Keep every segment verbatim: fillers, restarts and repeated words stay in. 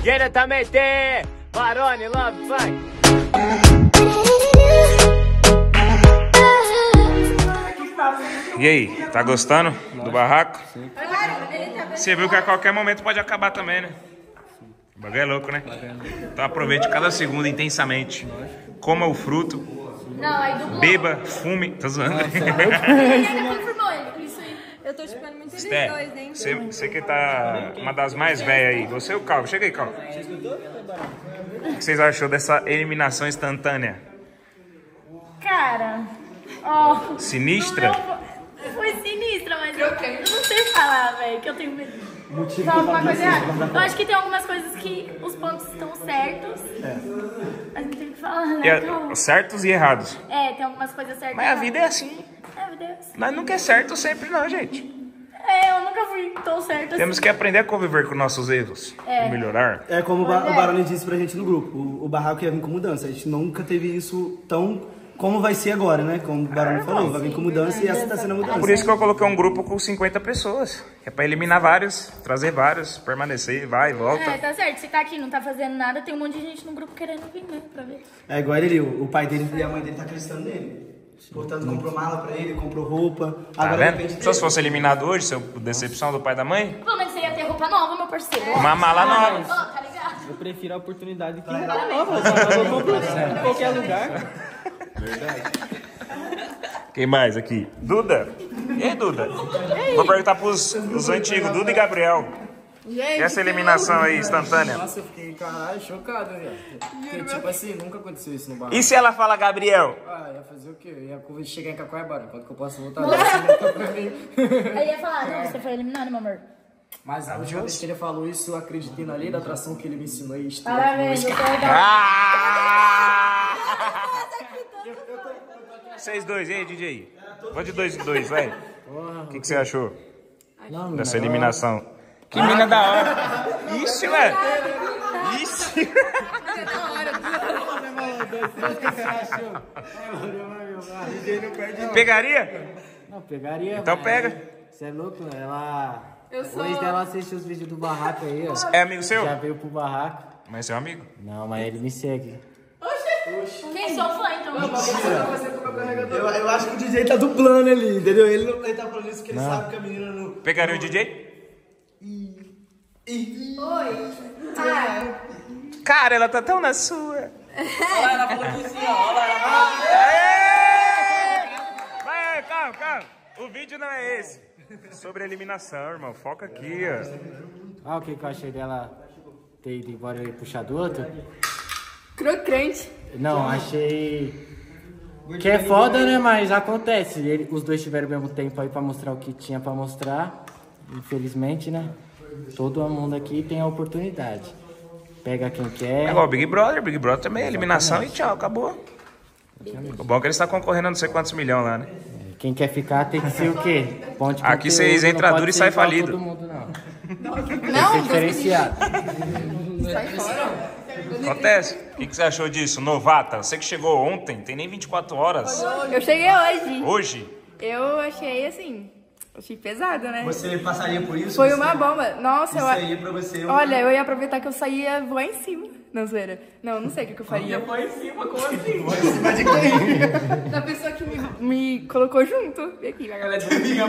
Diretamente, Barone Love Funk. E aí, tá gostando do barraco? Você viu que a qualquer momento pode acabar também, né? O bagulho é louco, né? Então aproveite cada segundo intensamente. Coma o fruto. Beba, fume. Tá zoando? Eu tô chupando muito eles Sté, dois, hein? você, você que tá uma das mais velhas aí. Você e o Calvo. Chega aí, Calvo. O que vocês achou dessa eliminação instantânea? Cara, ó... Sinistra? Não, foi sinistra, mas eu, eu não sei falar, velho, que eu tenho medo. Motivo Só alguma coisa errada. Eu acho que tem algumas coisas que os pontos estão certos. É. A gente tem que falar, né? É, certos e errados. É, tem algumas coisas certas. Mas a vida é assim. É, a vida é assim. Nós nunca é certo sempre não, gente. É, eu nunca fui tão certo Temos assim. que aprender a conviver com nossos erros. É. E melhorar. É como o, Pois ba é. o Barone disse pra gente no grupo, o, o barraco ia vir com mudança. A gente nunca teve isso tão como vai ser agora, né? Como o Barone falou, vai vir com mudança e essa tá sendo a mudança. Por isso que eu coloquei um grupo com cinquenta pessoas. É pra eliminar vários, trazer vários, permanecer, vai e volta. É, tá certo. Se tá aqui e não tá fazendo nada, tem um monte de gente no grupo querendo vir, né? Pra ver. É igual ele, o, o pai dele e a mãe dele tá acreditando nele. Portanto, comprou mala pra ele, comprou roupa. Tá Agora, vendo? Só se fosse eliminado hoje, seu decepção do pai e da mãe, Pelo menos você ia ter roupa nova, meu parceiro. uma mala nova. Ó, tá ligado? Eu prefiro a oportunidade que roupa nova. Eu compro em qualquer lugar. Verdade. Quem mais aqui? Duda? E aí, Duda? Vou perguntar pros os antigos, Duda e Gabriel. Gente, E essa eliminação aí instantânea? Nossa, eu fiquei, caralho, chocado, velho. Porque, tipo assim, nunca aconteceu isso no bar. E se ela fala Gabriel? Ah, ia fazer o quê? Eu ia chegar em Cacoaiabara, quando que eu posso voltar? Pra mim. Aí ia falar, não, você foi eliminado, meu amor. Mas a última vez que ele falou isso, eu acreditei na lei da atração que ele me ensinou e estou Parabéns, eu tô legal. Ah! Vocês dois, e aí, D J? Vou de dois em dois, vai. O que, que você achou dessa eliminação? Que mina da hora. Ixi, velho. Ixi. Pegaria? Não, pegaria. Então mas- pega. Você é louco, né? Ela... Eu sou- Depois dela assistir os vídeos do barraco aí, ó. É amigo seu? Já veio pro barraco. Mas é seu amigo? Não, mas ele me segue. Quem sou fã, então? eu, eu acho que o D J tá dublando ali, entendeu? Ele, não, ele tá falando isso porque ele sabe que a menina não... Pegaria o D J? Cara, ela tá tão na sua. Olha lá, ela falou que sim, ó. Olha lá. Vai, calma, calma. O vídeo não é esse. Sobre a eliminação, irmão. Foca aqui, ó. Ah, o que que eu achei dela ter ido embora e puxar do outro? Crocante. Não, achei... Que é foda, né? Mas acontece. Ele- os dois tiveram o mesmo tempo aí pra mostrar o que tinha pra mostrar. Infelizmente, né? Todo mundo aqui tem a oportunidade. Pega quem quer. É igual o Big Brother. Big Brother também é eliminação e tchau, acabou. O bom é que eles estão concorrendo a não sei quantos milhões lá, né? Quem quer ficar tem que ser o quê? Ponte Aqui conteúdo, vocês não entram pode duro e ser sai igual falido. todo mundo, não. Tem que Não, ser Deus diferenciado. sai fora. Acontece. O que, que você achou disso? Novata, você que chegou ontem, tem nem vinte e quatro horas. Eu cheguei hoje. Hoje? Eu achei assim, achei pesado, né? Você passaria por isso? Foi Você- uma bomba. Nossa, Isso eu... aí pra você... é um- Olha, eu ia aproveitar que eu saía voar em cima. Não, zoeira. Não, não sei o que, que eu faria. Foi em cima, como assim? Mas de quem? Da pessoa que me, me colocou junto. E aqui, Ela é galera. doidinha,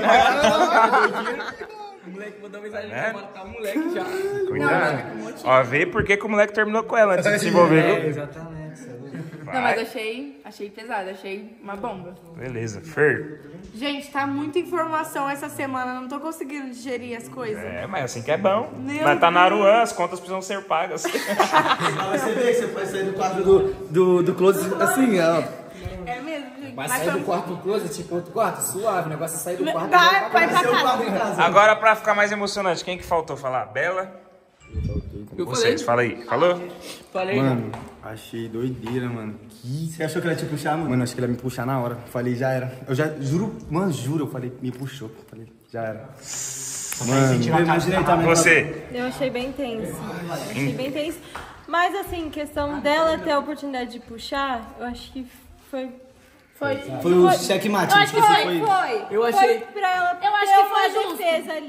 cara. O moleque mandou mensagem É? pra matar o moleque já. Cuidado. Ó, vê por que que o moleque terminou com ela antes de se envolver, viu? Exatamente. você é louco. Não, mas achei, achei pesado, achei uma bomba. Beleza. Fer. Gente, tá muita informação essa semana, não tô conseguindo digerir as coisas. É, mas assim que é bom. Meu Mas tá na Deus. Aruan, as contas precisam ser pagas. Mas você vê que você pode sair do quadro do, do, do close assim, ó. É mesmo, gente. Mas Mas sair do vamos- quarto closet, tipo outro quarto, suave. O negócio é sair do quarto. Vai, vai pra Seu casa. quadro em casa. Agora, pra ficar mais emocionante, quem que faltou falar? Bela? Eu Vocês, fala aí. Falou? Falei. Mano, achei doideira, mano. Que... Você achou que ela ia te puxar, mano? Mano, acho que ele ia me puxar na hora. Falei, já era. Eu já, juro, mano, juro, eu falei, me puxou. Falei, já era. Mano, Eu imaginei também. Você. Eu achei bem tenso. Achei bem tenso. Mas assim, questão dela ter a oportunidade de puxar, eu acho que foi. Foi. Foi o checkmate. Eu acho que você foi, Foi. Eu achei- Foi pra ela Eu acho ter que foi uma justo. defesa ali.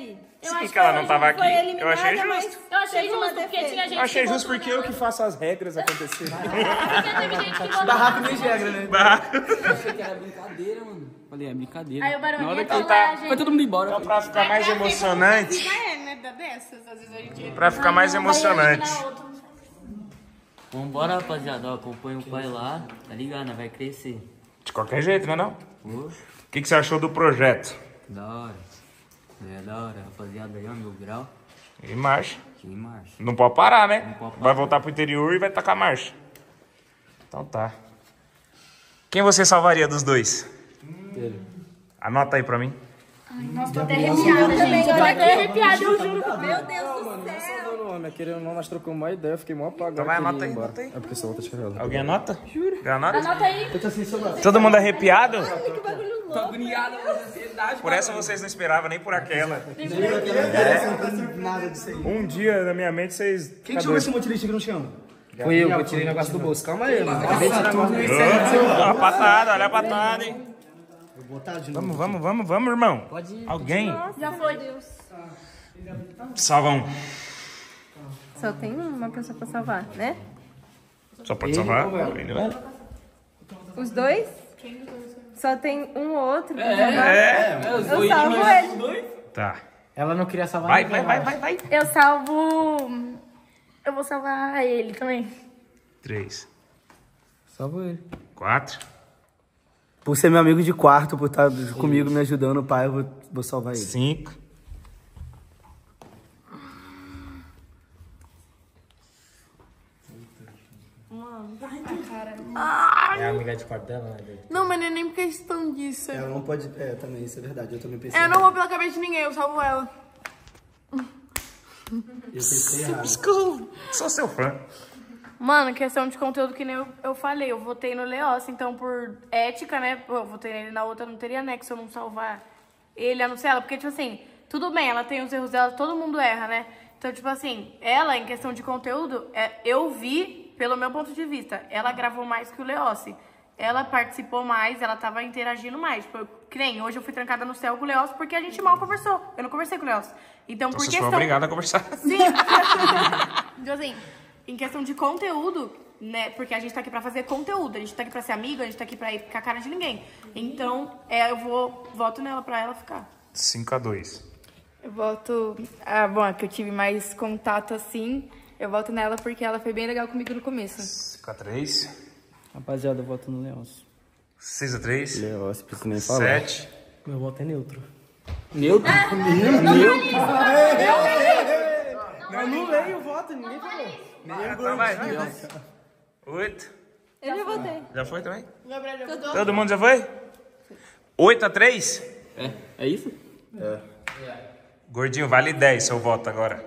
Sim, que ela não tava aqui. Eu achei eliminada, justo. Eu achei Teve uma justo, porque defesa. tinha gente Eu achei que justo votou porque eu nela. que faço as regras acontecerem. Porque teve gente que votou Barraco nela. nem regra, né? Barraco. Achei que era brincadeira, mano. Falei, é brincadeira. Aí o Barão Na hora ia que falar, tá- gente. foi todo mundo embora. Então, pra ficar mais emocionante. É, né? Da dessas, às vezes a gente... Pra ficar mais Ah, não, vai emocionante. eliminar outro. Vambora, rapaziada. Ó, acompanha o pai lá. Tá ligado, né? Vai crescer. De qualquer jeito, né não? Pô, O que, que você achou do projeto? da hora. É da hora, rapaziada. Aí, ó, mil grau. E marcha. Que marcha. Não pode parar, né? Não pode parar. Vai voltar pro interior e vai tacar marcha. Então tá. Quem você salvaria dos dois? Anota aí pra mim. Nossa, tô até arrepiada, gente. Eu tô até arrepiada, eu juro. Meu Deus do céu. Querendo ou não, nós trocamos uma ideia, eu fiquei mó apagado. Então vai, que ele anota ia aí, embora. anota aí. É porque só outra descarregada. Alguém anota? Juro. Anota? Anota aí. Todo mundo arrepiado? Que bagulho louco. Tô agoniada, mas ansiedade. Por essa vocês não esperavam, nem por aquela. Nada disso aí. Um dia na minha mente vocês... Quem tirou esse motorista que não chama? Foi eu, eu tirei o negócio do bolso. Calma aí, mano. Olha a patada, olha a patada, hein? Vou botar de novo. Vamos, vamos, vamos, vamos, irmão. Pode ir. Alguém? Já foi. Salva um. Só tem uma pessoa pra salvar, né? Só pode salvar. Os dois? Só tem um ou outro pra salvar. É. É, os Eu dois. salvo ele. Tá. Ela não queria salvar Vai, ninguém, vai, eu vai, acho. vai, vai. Eu salvo... Eu vou salvar ele também. Três. Salvo ele. Quatro. Por ser meu amigo de quarto, por estar comigo me ajudando, pai, eu vou, vou salvar ele. Cinco. É a amiga de quarto dela, né? Não, mas não é nem por questão disso. Ela não pode... É, também, isso é verdade. Eu também pensei. Eu não vou pela cabeça de ninguém, eu salvo ela. Eu pensei errado. Sou seu fã. Mano, questão de conteúdo que nem eu, eu falei, eu votei no Leoce, então por ética, né, pô, eu votei nele, na outra não teria nexo eu não salvar ele, a não ser ela, porque, tipo assim, tudo bem, ela tem os erros dela, todo mundo erra, né, então, tipo assim, ela, em questão de conteúdo, é, eu vi, pelo meu ponto de vista, ela gravou mais que o Leoce, ela participou mais, ela tava interagindo mais, tipo, eu, que nem, hoje eu fui trancada no céu com o Leoce porque a gente mal conversou, eu não conversei com o Leoce, então, Então por vocês questão... foram obrigados a conversar. Sim. Então, assim, em questão de conteúdo, né? Porque a gente tá aqui pra fazer conteúdo. A gente tá aqui pra ser amiga, a gente tá aqui pra ir com a cara de ninguém. Então, é, eu vou... Voto nela pra ela ficar. Cinco a dois. Eu voto... Ah, bom, é que eu tive mais contato assim. Eu voto nela porque ela foi bem legal comigo no começo. Cinco a três. Rapaziada, eu voto no Leôncio. Seis a três. Leoce, preciso nem falar. Sete. Meu voto é neutro. Neutro? Eu não leio o voto, ninguém falou. Então vai, vai, vai. Oito. Eu já votei. Já foi também? Todo mundo já foi? Oito a três? É, é isso? Gordinho, vale dez seu voto agora.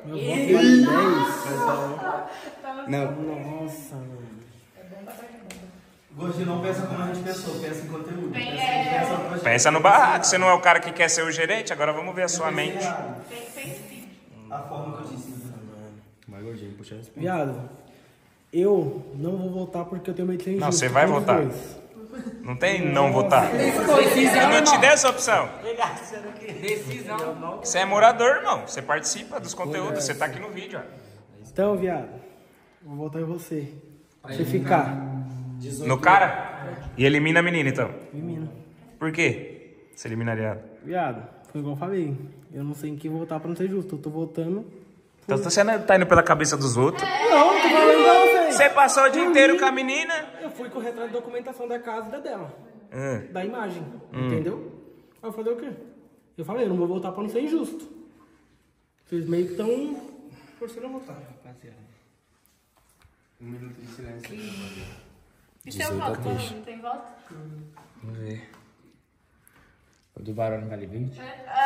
Não. Nossa, mano. Gordinho, não pensa como a gente pensou, pensa em conteúdo. Pensa, pensa no projeto. Pensa no barraco, você não é o cara que quer ser o gerente, agora vamos ver a sua mente. A forma que eu disse. Vai, Gordinho, puxa a resposta. Viado, eu não vou votar porque eu tenho medo de ser injusto. Não, você vai com os votar. dois. Não tem não votar. Eu não te dei essa opção. Decisão. Você é morador, irmão. Você participa dos conteúdos, você tá aqui no vídeo, ó. Então, viado, vou votar em você. Você ficar. No cara? E elimina a menina, então. Menina. Por quê? Você eliminaria ela? Viado, foi igual eu falei. Eu não sei em quem votar pra não ser justo. Eu tô votando. Então você não tá indo pela cabeça dos outros. Não, tô falando pra vocês. Você passou o dia inteiro com a menina? Eu fui correr atrás da documentação da casa e da dela. Hum. Da imagem. Entendeu? Aí eu falei o quê? Eu falei, eu não vou votar pra não ser injusto. Vocês meio que estão forçando a votar, rapaziada. Um minuto de silêncio. E seu voto? Não tem voto? Vamos ver. O do Barão vale vinte?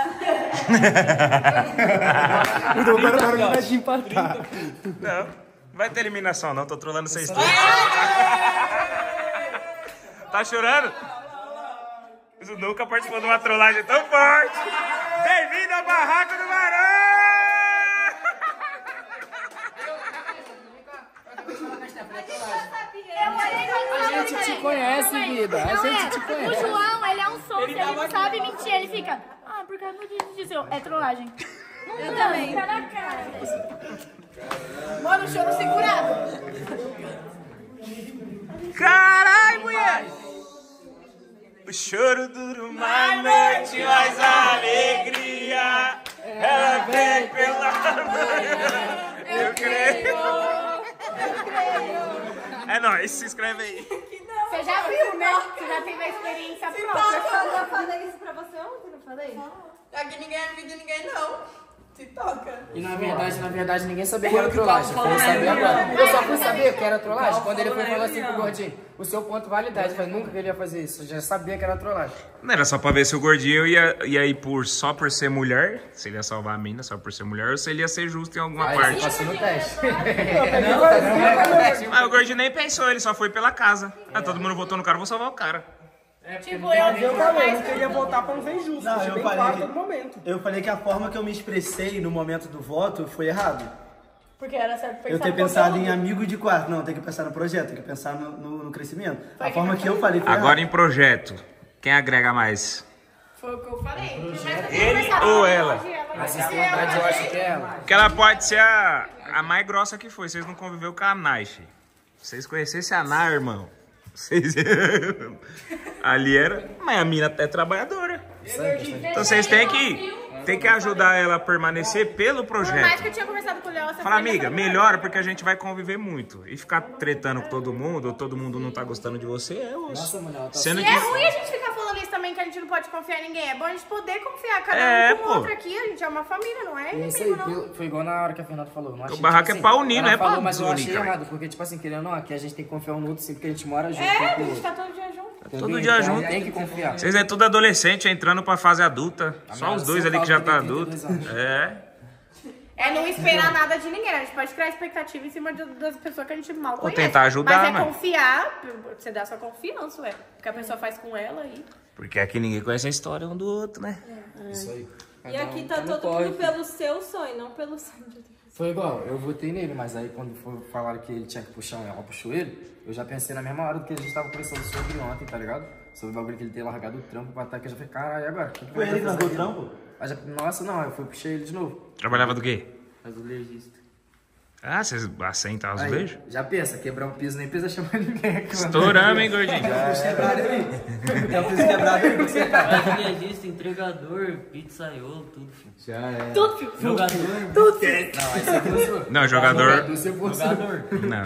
O do Barão não vai te empatar. Não, não vai ter eliminação não, tô trolando vocês todos. Tá chorando? Isso nunca participou de uma trollagem tão forte. Bem-vindo ao Barraco do Barão! A gente te conhece, vida. A gente te O conhece. João, ele é um sonso, ele não sabe mentir, ele fica... Ah, por causa disso, disso. Eu, é trollagem. Eu também. Tá na cara. Mano, choro segurado. Caralho, mulher! O choro dura uma noite, mas a alegria ela vem pela manhã. Eu creio. Eu creio. É nóis, se inscreve aí. Você já viu, né? Você já teve a experiência própria. Eu falei isso pra você ontem, não falei? Aqui ninguém é vídeo, ninguém não. Se toca. E na verdade, na verdade, ninguém sabia que era trollagem. Eu sabia agora. Eu só fui saber que era trollagem quando ele foi falar assim pro Gordinho: o seu ponto validade. Eu falei, nunca queria fazer isso. Eu já sabia que era trollagem. Não era só pra ver se o Gordinho ia, ia ir por, só por ser mulher, se ele ia salvar a mina só por ser mulher, ou se ele ia ser justo em alguma Aí parte. eu passei no teste. Mas o Gordinho nem pensou, ele só foi pela casa. Ah, todo mundo votou no cara, vou salvar o cara. É, tipo, eu, eu falei, eu não queria voltar pra não ver justo. Não, eu falei, que, momento. eu falei que a forma que eu me expressei no momento do voto foi errado. Porque era certo pensar Eu ter no pensado conteúdo. em amigo de quarto. Não, tem que pensar no projeto, tem que pensar no, no, no crescimento. Foi a forma que eu falei foi Agora errado. em projeto, quem agrega mais? Foi o que eu falei. Ele ou ela? Mas na verdade eu acho que é ela. Porque ela pode ser a, a mais grossa que foi. Vocês não conviveu com a Naiche. Vocês conhecessem a Ná, irmão. Vocês... Ali era... Mas a mina é trabalhadora. Então vocês têm que, têm que ajudar ela a permanecer pelo Por mais projeto. que eu tinha conversado com o Léo, essa Fala, coisa amiga, foi melhora porque a gente vai conviver muito. E ficar tretando com todo mundo, ou todo mundo não tá gostando de você, é osso. Nossa, mano, ela tá Sendo E que... é ruim a gente ficar falando isso também, que a gente não pode confiar em ninguém. É bom a gente poder confiar cada É, um com o pô. outro aqui. A gente é uma família, não é? E isso Inimigo, aí, não. foi, foi igual na hora que a Fernanda falou. Não achei, barraco tipo é pra unir, ela não é pra falou, mas eu desunir, achei cara. errado, porque, tipo assim, querendo ou não, aqui a gente tem que confiar um no outro, sim, porque a gente mora junto. É, um a com o gente outro. tá todo dia junto. Entendeu? Todo dia Então, junto. tem que confiar. Vocês é tudo adolescente, entrando pra fase adulta. Só minha os dois só ali que falta já tá de trinta e adulto. dois anos. É. É não esperar nada de ninguém. A gente pode criar expectativa em cima de- das pessoas que a gente mal conhece. tentar ajudar, Mas é né? confiar, você dá sua confiança, ué. O que a pessoa faz com ela aí. Porque aqui ninguém conhece a história um do outro, né? Isso aí. E aqui tá Cada um todo corre, mundo pelo seu sonho, não pelo sonho de outra pessoa. Foi igual, eu votei nele, mas aí quando for, falaram que ele tinha que puxar um, ela puxou ele, eu já pensei na mesma hora do que a gente tava conversando sobre ontem, tá ligado? Sobre o bagulho que ele ter largado o trampo pra ataque, eu já falei, caralho, e agora? Que que Foi vai ele que fazer largou o aqui? trampo? Aí já- Nossa, não, eu fui puxei ele de novo. Trabalhava do quê? Azulejista. Ah, vocês assentam Aí, azulejo? já pensa, quebrar um piso nem precisa chamar ninguém aqui. mano. Estouramos, hein, gordinho? Quebrado aí. É o piso quebrado aí. Você tá. Azulejista, entregador, pizzaiolo, tudo, filho. Já é. Tudo, filho. Jogador. Tudo, filho. Não, aí você forçou. Não, jogador... Você forçou. Jogador. Não.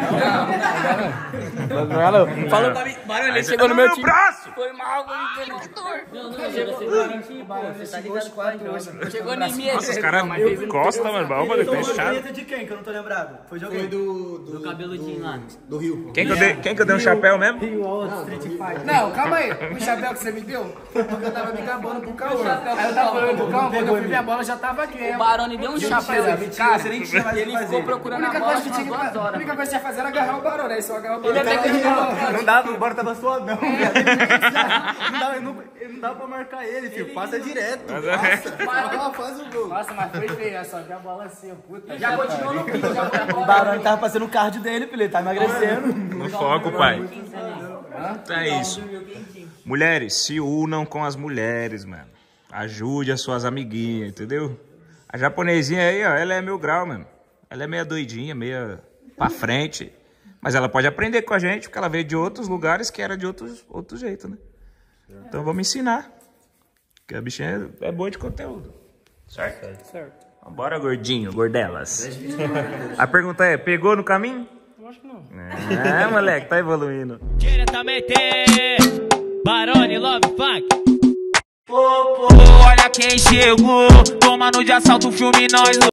Falou pra mim, barulho, ele Aí chegou você- no meu Ah, time. braço! Foi mal, entregador. Não, não, você para aqui, pô. Você tá ligado com a joga. Chegou em mim. Nossa, os caras gostam, mano. O bagulho Tomou fechado. caneta de quem que eu não tô lembrado? Foi de alguém. Foi do, Do cabeludinho lá. do Rio. Quem que eu dei, quem que eu dei um chapéu mesmo? Não, calma aí. O chapéu que você me deu foi porque eu tava me gabando pro Caô. Aí eu tava falando pro Caô, quando eu fui ver a bola já tava aqui. Aí O eu- Barone deu um chapéu. Cara, Você nem tinha mais o que Ele ficou fazer. a procurando a única bola coisa que umas tinha que duas fazer, a horas. única coisa que tinha que fazer era agarrar o Barone. Aí só agarrar o Barone. Ele até que Não dava, o Bora tava suadão, viado. Não dava, não, não dava pra marcar ele, filho. Passa direto. Passa, faz o gol. Nossa, mas foi feio, só que a bola assim, ó, puta. Já continuou no piso, já foi a O bola. Barone tava fazendo o cardio dele, filho. Ele tá emagrecendo. No foco, pai. Então é isso. Mulheres, se unam com as mulheres, mano. Ajude as suas amiguinhas, entendeu? A japonesinha aí, ó, ela é meu grau, mano. Ela é meia doidinha, meia pra frente. Mas ela pode aprender com a gente, porque ela veio de outros lugares que era de outros, outro jeito, né? Então vamos ensinar. Porque a bichinha é boa de conteúdo. Certo? Certo. Vambora, gordinho, gordelas. A pergunta é, pegou no caminho? Eu acho que não. É, moleque, tá evoluindo. Diretamente, Barone Love Funk. Olha quem chegou, tomando de assalto o filme nós.